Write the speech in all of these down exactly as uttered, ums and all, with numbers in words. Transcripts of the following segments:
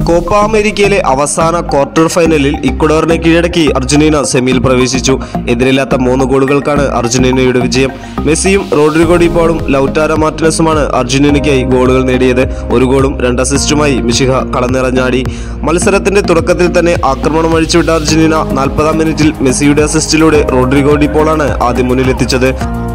Copa അമേരിക്കയിലെ അവസാന quarter ഫൈനലിൽ ഇക്വഡോറിനെ കീഴടക്കി അർജന്റീന സെമിയിൽ പ്രവേശിച്ചു. എതിരില്ലാത്ത മൂന്ന് ഗോളുകൾക്കാണ് അർജന്റീനയുടെ വിജയം. മെസ്സിയും റോഡ്രിഗോ ഡി പോളും ലൗറ്റാരോ മാർട്ടിനസുമാണ് അർജന്റീനയ്ക്കായി ഗോളുകൾ നേടിയത്. ഒരു ഗോളും രണ്ട് അസിസ്റ്റുമായി മിശിഹ കളനിറഞ്ഞാടി. മത്സരത്തിന്റെ തുടക്കത്തിൽ തന്നെ ആക്രമണം അഴിച്ചുവിട്ട അർജന്റീന നാൽപ്പതാം മിനിറ്റിൽ മെസ്സിയുടെ അസിസ്റ്റിലൂടെ റോഡ്രിഗോ ഡി പോളാണ് ആദ്യം മുന്നിലെത്തിച്ചത്.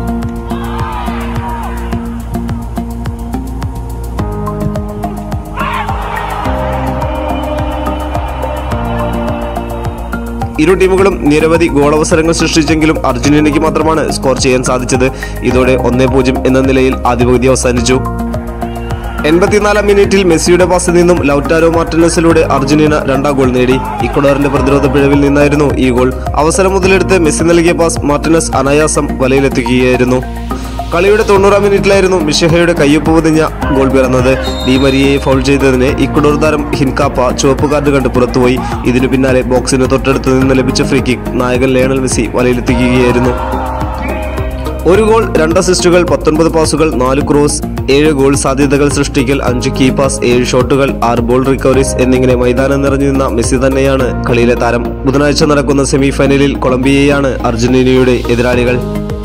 ഇരു ടീമുകളും നിരവധി ഗോളവസരങ്ങൾ സൃഷ്ടിച്ചെങ്കിലും അർജന്റീനയ്ക്ക് മാത്രമാണ് സ്കോർ ചെയ്യാൻ സാധിച്ചത്. ഇതോടെ ഒന്നേ പൂജ്യം എന്ന നിലയിൽ ആദ്യ പകുതി അവസാനിച്ചു. എൺപത്തിനാലാം മിനിറ്റിൽ മെസ്സിയുടെ പാസിൽ നിന്നും ലൗറ്റാരോ മാർട്ടിനസിലൂടെ അർജന്റീന രണ്ടാം ഗോൾ നേടി. ഇക്വഡോറിന്റെ പ്രതിരോധ പിഴവിൽ നിന്നായിരുന്നു ഈ ഗോൾ. അവസരം മുതലെടുത്ത് മെസ്സി നൽകിയ പാസ് മാർട്ടിനസ് അനായാസം വലയിലെത്തിക്കുകയായിരുന്നു. കളിയുടെ തൊണ്ണൂറാം മിനിറ്റിലായിരുന്നു മിശിഹയുടെ കയ്യൊപ്പ് പൊതിഞ്ഞ ഗോൾ പിറന്നത്. ഡി മരിയയെ ഫൗൾ ചെയ്തതിന് ഇക്വഡോർ താരം ഹിൻകാപ്പ ചുവപ്പ് കാർഡ് കണ്ട് പുറത്തുപോയി. ഇതിനു പിന്നാലെ ബോക്സിന് തൊട്ടടുത്ത് നിന്ന് ലഭിച്ച ഫ്രീ കിക്ക് നായകൻ ലയണൽ മെസ്സി വലയിലെത്തിക്കുകയായിരുന്നു. ഒരു ഗോൾ, രണ്ട് അസിസ്റ്റുകൾ, പത്തൊൻപത് പാസുകൾ, നാല് ക്രോസ്, ഏഴ് ഗോൾ സാധ്യതകൾ സൃഷ്ടിക്കൽ, അഞ്ച് കീ പാസ്, ഏഴ് ഷോട്ടുകൾ, ആറ് ബോൾ റിക്കവറീസ് എന്നിങ്ങനെ മൈതാനം നിറഞ്ഞു നിന്ന മെസ്സി തന്നെയാണ് കളിയിലെ താരം. ബുധനാഴ്ച നടക്കുന്ന സെമി ഫൈനലിൽ കൊളംബിയയാണ് അർജന്റീനയുടെ എതിരാളികൾ.